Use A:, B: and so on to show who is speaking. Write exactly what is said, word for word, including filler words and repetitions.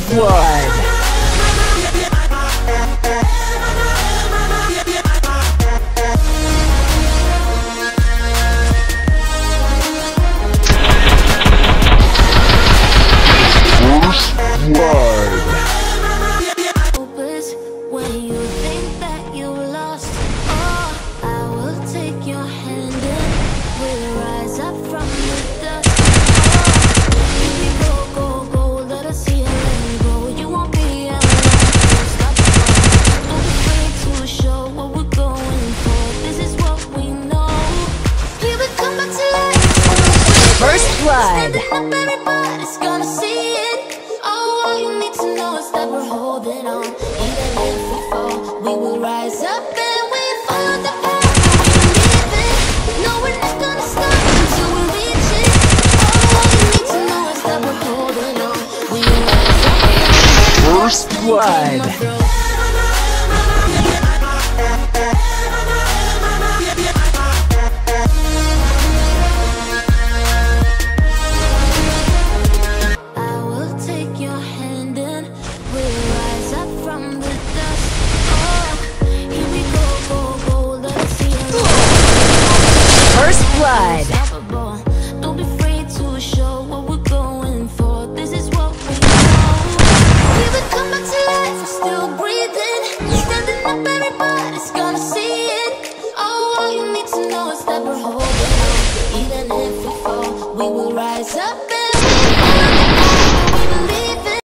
A: blood. Blood.
B: When you think that you lost, oh, I will take your hand and we'll rise up from the dust. Oh, here we go, go, go, let us see a rainbow. You won't be alone, so stop the ball. Don't be afraid to show what we're going for. This is what we know. Here we come back to life.
A: First blood.
B: Standing up, everybody's gonna see it. Oh, all you need to know is that we're holding on. Even if we fall, we will rise up and we follow the path that we live in. No, we're not gonna stop until we reach it. Oh, all you need to know is that we're holding on. We will rise up and
A: First blood. First blood.